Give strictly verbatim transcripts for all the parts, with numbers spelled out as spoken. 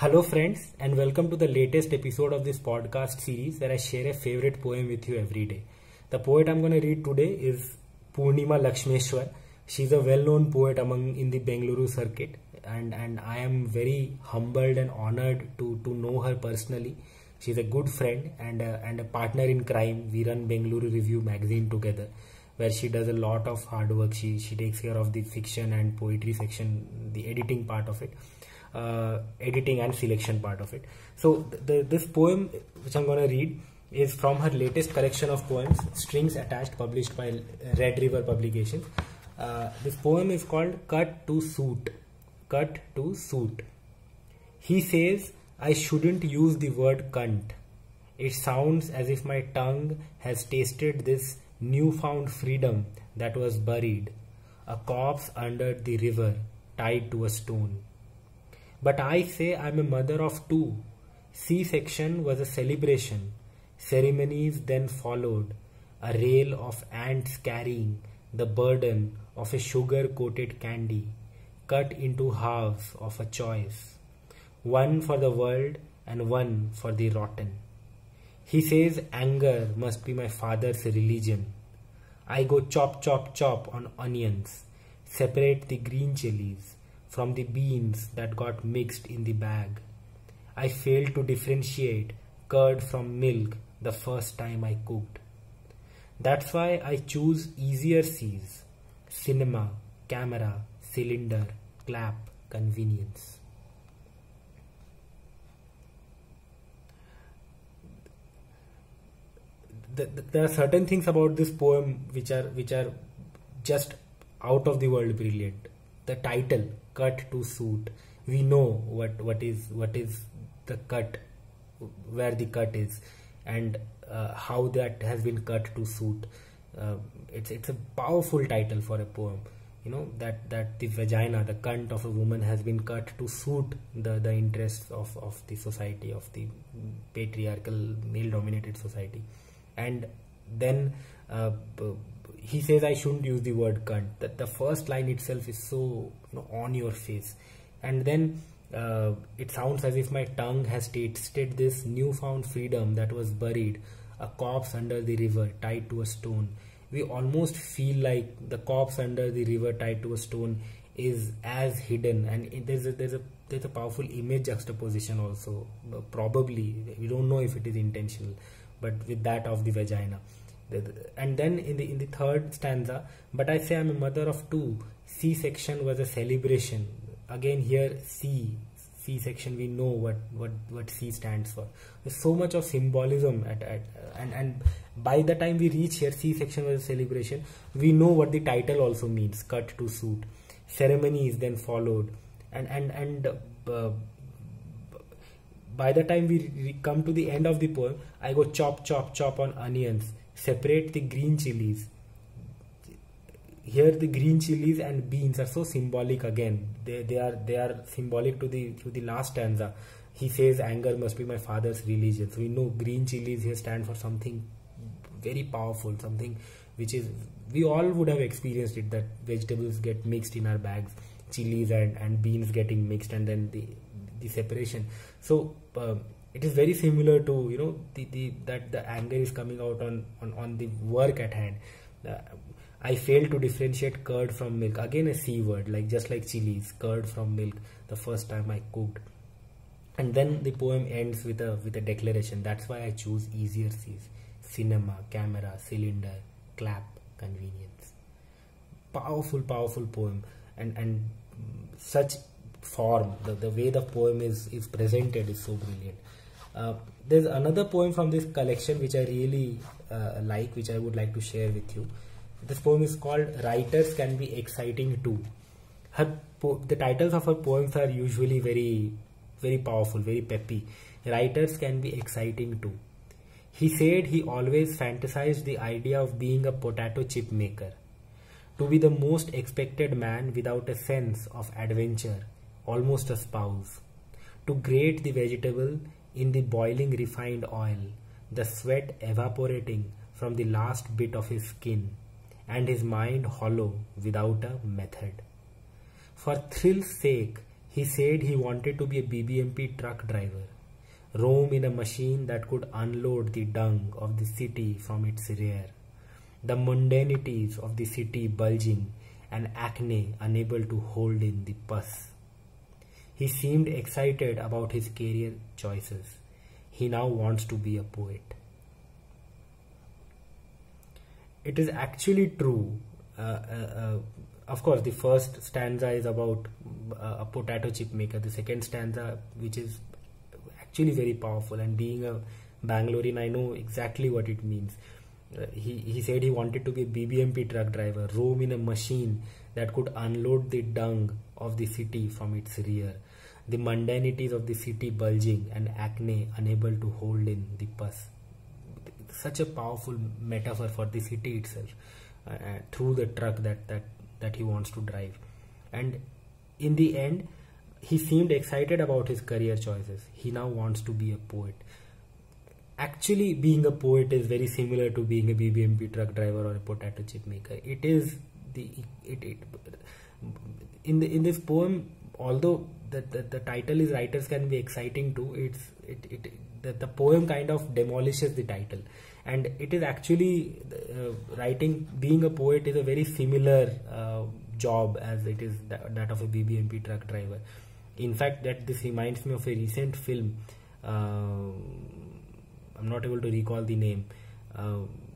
Hello friends, and welcome to the latest episode of this podcast series where I share a favorite poem with you every day. The poet I'm going to read today is Purnima Lakshmeshwar. She's a well-known poet among in the Bengaluru circuit, and, and I am very humbled and honored to, to know her personally. She's a good friend and a, and a partner in crime. We run Bengaluru Review magazine together, where she does a lot of hard work. She, she takes care of the fiction and poetry section, the editing part of it. Uh, editing and selection part of it. So the, this poem which I'm going to read is from her latest collection of poems, Strings Attached, published by Red River Publications. Uh, this poem is called Cut to Suit. Cut to Suit. He says, I shouldn't use the word cunt. It sounds as if my tongue has tasted this newfound freedom that was buried, a corpse under the river tied to a stone. But I say I'm a mother of two. C-section was a celebration. Ceremonies then followed. A rail of ants carrying the burden of a sugar-coated candy, cut into halves of a choice. One for the world and one for the rotten. He says anger must be my father's religion. I go chop chop chop on onions, separate the green chilies from the beans that got mixed in the bag. I failed to differentiate curd from milk the first time I cooked. That's why I choose easier C's: cinema, camera, cylinder, clap, convenience. The, the, there are certain things about this poem which are which are just out of the world brilliant. The title, Cut to Suit. We know what what is what is the cut, where the cut is, and uh, how that has been cut to suit. Uh, it's it's a powerful title for a poem. You know that that the vagina, the cunt of a woman, has been cut to suit the the interests of of the society, of the patriarchal male-dominated society, and then. Uh, He says I shouldn't use the word cunt. That the first line itself is so you know, on your face, and then uh, it sounds as if my tongue has tasted this newfound freedom that was buried, a corpse under the river tied to a stone. We almost feel like the corpse under the river tied to a stone is as hidden, and it, there's a there's a there's a powerful image juxtaposition also. Uh, probably we don't know if it is intentional, but with that of the vagina. And then in the in the third stanza, but I say I'm a mother of two. C-section was a celebration. Again here, C, C-section, we know what what what C stands for. There's so much of symbolism at, at and and by the time we reach here, C-section was a celebration. We know what the title also means. Cut to suit. Ceremonies then followed, and and and. Uh, by the time we, we come to the end of the poem, I go chop chop chop on onions. Separate the green chilies. Here the green chilies and beans are so symbolic again. They, they are they are symbolic to the to the last stanza. He says anger must be my father's religion. So we know green chilies here stand for something very powerful, something which is, we all would have experienced it, that vegetables get mixed in our bags, chilies and, and beans getting mixed, and then the the separation. So uh, it is very similar to, you know, the, the that the anger is coming out on, on, on the work at hand. Uh, I failed to differentiate curd from milk. Again a C word, like just like chilies, curd from milk, the first time I cooked. And then the poem ends with a with a declaration. That's why I choose easier C's: cinema, camera, cylinder, clap, convenience. Powerful, powerful poem, and and such form, the, the way the poem is is presented is so brilliant. Uh, there's another poem from this collection which I really uh, like, which I would like to share with you. This poem is called Writers Can Be Exciting Too. Her po the titles of her poems are usually very very powerful, very peppy. Writers can be exciting too. He said he always fantasized the idea of being a potato chip maker, to be the most expected man without a sense of adventure, almost a spouse, to grate the vegetable in the boiling refined oil, the sweat evaporating from the last bit of his skin, and his mind hollow without a method. For thrill's sake, He said he wanted to be a B B M P truck driver, roam in a machine that could unload the dung of the city from its rear, the mundanities of the city bulging, and acne unable to hold in the pus. He seemed excited about his career choices. He now wants to be a poet. It is actually true. Uh, uh, uh, of course, the first stanza is about uh, a potato chip maker. The second stanza, which is actually very powerful, and being a Bangalorean, I know exactly what it means. Uh, he, he said he wanted to be a B B M P truck driver, roam in a machine that could unload the dung of the city from its rear, the mundanities of the city bulging, and acne unable to hold in the pus. Such a powerful metaphor for the city itself, uh, through the truck that, that, that he wants to drive. And in the end, he seemed excited about his career choices. He now wants to be a poet. Actually, being a poet is very similar to being a B B M P truck driver or a potato chip maker. It is the it, it in the in this poem, although the, the, the title is Writers Can Be Exciting Too, it's it, it the, the poem kind of demolishes the title, and it is actually uh, writing being a poet is a very similar uh, job as it is that, that of a B B M P truck driver. In fact, that this reminds me of a recent film. uh, I'm not able to recall the name, uh,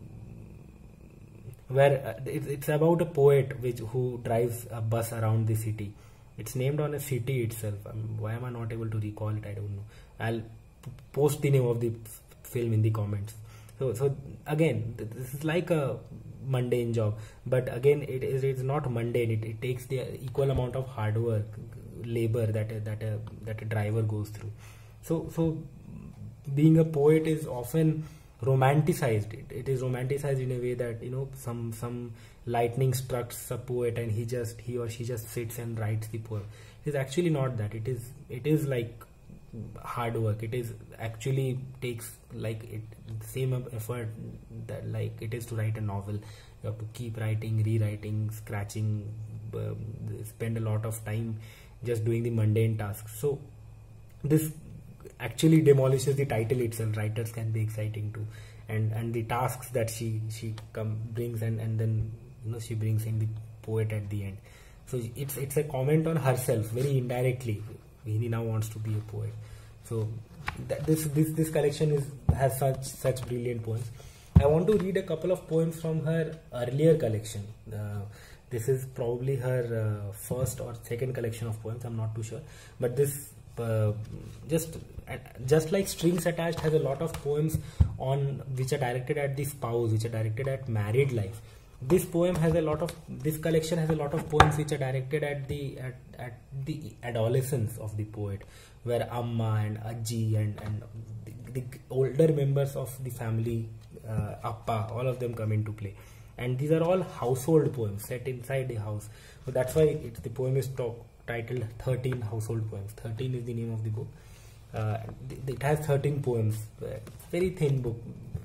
where uh, it, it's about a poet which who drives a bus around the city. It's named on a city itself. Um, why am I not able to recall it? I don't know. I'll post the name of the film in the comments. So, so again, this is like a mundane job, but again, it is it's not mundane. It, it takes the equal amount of hard work, labor that a, that a that a driver goes through. So, so being a poet is often romanticized. It, it is romanticized in a way that, you know, some some lightning strikes a poet and he just he or she just sits and writes the poem. It is actually not that. It is it is like hard work. It is actually takes like it the same effort that like it is to write a novel. You have to keep writing, rewriting, scratching, um, spend a lot of time just doing the mundane tasks. So this actually demolishes the title itself. Writers Can Be Exciting Too, and and the tasks that she she come brings, and and then, you know, she brings in the poet at the end. So it's it's a comment on herself very indirectly. He now wants to be a poet. So that this this this collection is has such such brilliant poems. I want to read a couple of poems from her earlier collection. Uh, this is probably her uh, first or second collection of poems. I'm not too sure, but this. Uh, just just like Strings Attached has a lot of poems on which are directed at the spouse, which are directed at married life. This poem has a lot of this collection has a lot of poems which are directed at the at, at the adolescence of the poet, where Amma and Ajji and and the, the older members of the family, uh, Appa, all of them come into play, and these are all household poems set inside the house. So that's why it's the poem is talk. titled thirteen Household Poems. thirteen is the name of the book. Uh, it has thirteen poems. It's a very thin book,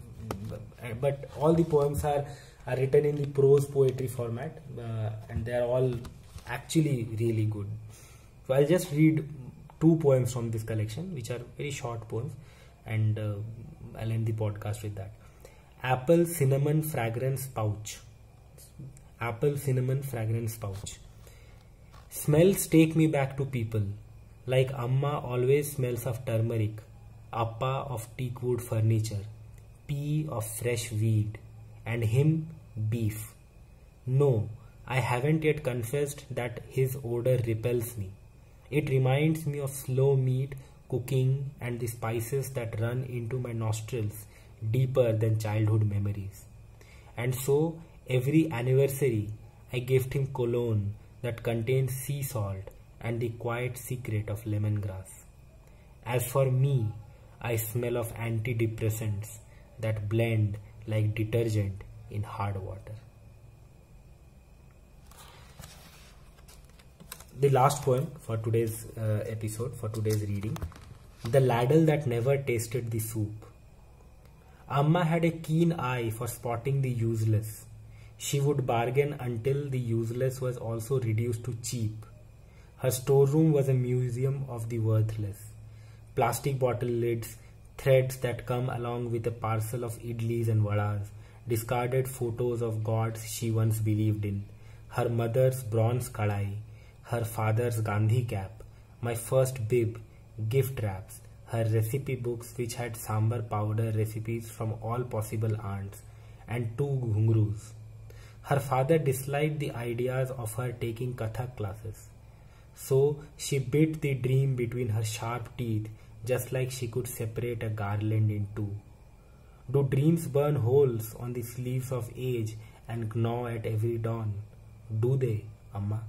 but all the poems are, are written in the prose poetry format, uh, and they are all actually really good. So I'll just read two poems from this collection, which are very short poems, and uh, I'll end the podcast with that. Apple Cinnamon Fragrance Pouch. Apple Cinnamon Fragrance Pouch. Smells take me back to people, like Amma always smells of turmeric, Appa of teak wood furniture, P of fresh weed, and him beef. No, I haven't yet confessed that his odor repels me. It reminds me of slow meat cooking and the spices that run into my nostrils deeper than childhood memories. And so every anniversary I gift him cologne that contains sea salt and the quiet secret of lemongrass. As for me, I smell of antidepressants that blend like detergent in hard water. The last poem for today's uh, episode, for today's reading. The ladle that never tasted the soup. Amma had a keen eye for spotting the useless. She would bargain until the useless was also reduced to cheap. Her storeroom was a museum of the worthless. Plastic bottle lids, threads that come along with a parcel of idlis and vadas, discarded photos of gods she once believed in, her mother's bronze kadai, her father's Gandhi cap, my first bib, gift wraps, her recipe books which had sambar powder recipes from all possible aunts, and two ghungroos. Her father disliked the ideas of her taking Kathak classes. So she bit the dream between her sharp teeth, just like she could separate a garland in two. Do dreams burn holes on the sleeves of age and gnaw at every dawn? Do they, Amma?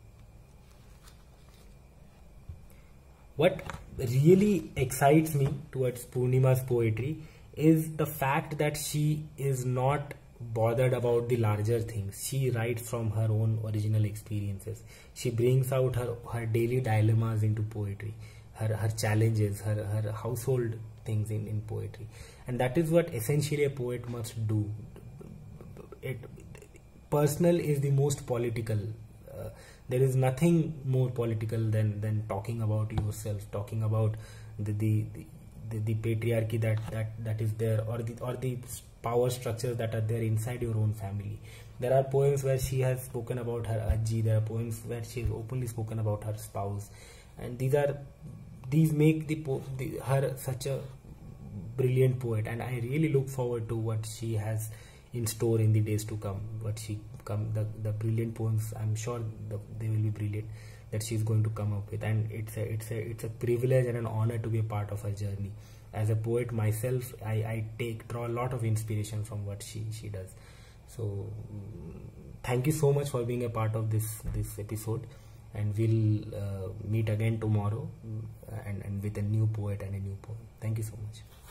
What really excites me towards Purnima's poetry is the fact that she is not bothered about the larger things. She writes from her own original experiences. She brings out her, her daily dilemmas into poetry, her, her challenges, her, her household things in, in poetry. And that is what essentially a poet must do. It, personal is the most political. Uh, there is nothing more political than, than talking about yourself, talking about the, the, the The, the patriarchy that, that that is there, or the or the power structures that are there inside your own family. There are poems where she has spoken about her ajji. There are poems where she has openly spoken about her spouse, and these are these make the, the her such a brilliant poet. And I really look forward to what she has in store in the days to come. What she come the the brilliant poems. I'm sure the, they will be brilliant, that she's going to come up with, and it's a it's a it's a privilege and an honor to be a part of her journey. As a poet myself, I, I take draw a lot of inspiration from what she she does. So thank you so much for being a part of this this episode, and we'll uh, meet again tomorrow, and, and with a new poet and a new poem. Thank you so much.